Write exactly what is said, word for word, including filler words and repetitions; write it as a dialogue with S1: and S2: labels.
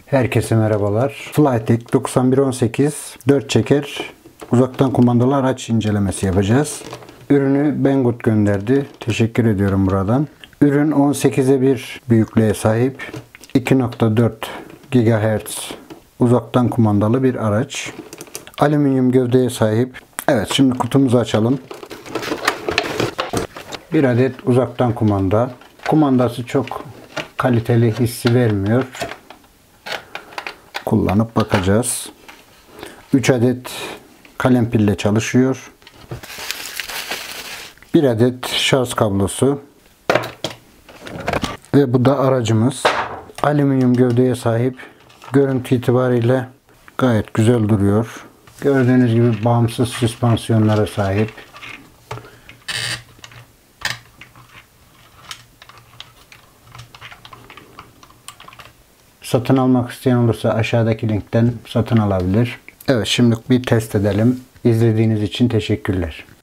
S1: Herkese merhabalar. Flytek doksan bir on sekiz dört çeker uzaktan kumandalı araç incelemesi yapacağız. Ürünü Banggood gönderdi. Teşekkür ediyorum buradan. Ürün on sekize bir büyüklüğe sahip. iki nokta dört gigahertz uzaktan kumandalı bir araç. Alüminyum gövdeye sahip. Evet, şimdi kutumuzu açalım. Bir adet uzaktan kumanda. Kumandası çok kaliteli hissi vermiyor. Kullanıp bakacağız. üç adet kalem pille çalışıyor. bir adet şarj kablosu. Ve bu da aracımız. Alüminyum gövdeye sahip. Görüntü itibariyle gayet güzel duruyor. Gördüğünüz gibi bağımsız süspansiyonlara sahip. Satın almak isteyen olursa aşağıdaki linkten satın alabilir. Evet, şimdi bir test edelim. İzlediğiniz için teşekkürler.